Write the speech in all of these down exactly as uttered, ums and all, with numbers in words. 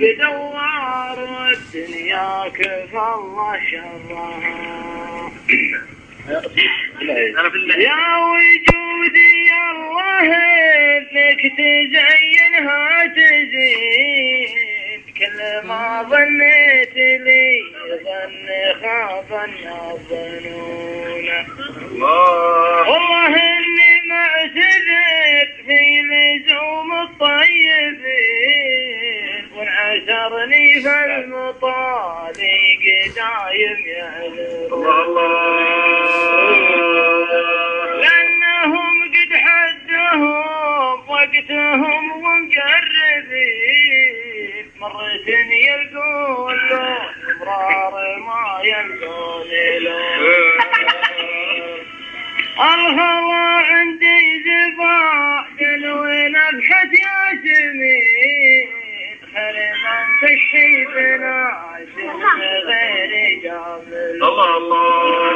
بدوار الدنيا كفى الله شرها. يا وجودي يا الله انك تزينها تزين، كل ما ظنيت لي ظن خاب الظنون. والله اني معتذر في لزوم الطيبين، وانعشرني فالمطالق دايم يعذر. لأنهم قد حدهم وقتهم ومقربين، مرة يلقون لون مرار ما يلقون لون. الهوى عندي زبادل ونبحة ياسمين، خربا في الشيب ناشف غير جابل. الله الله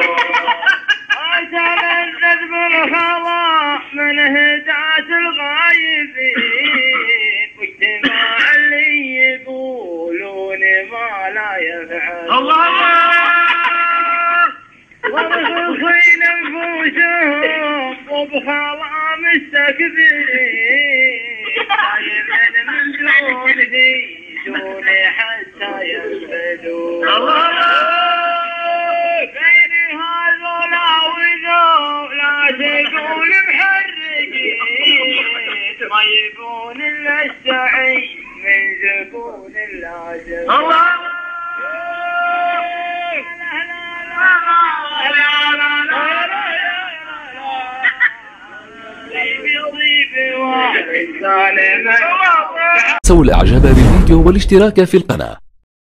أتلذذ بالخلاء من هداة الغايبين، واجتماع اللي يقولون ما لا يفعل. الله ورخصين انفسهم وبخلاء مستكبرين، دايما من دونه دوني حتى ينفذون. غيري هذولا وذولا تقول محرجين، ما يبون الا السعي من زبون اللازم. الله سووا الاعجاب بالفيديو والاشتراك في القناة.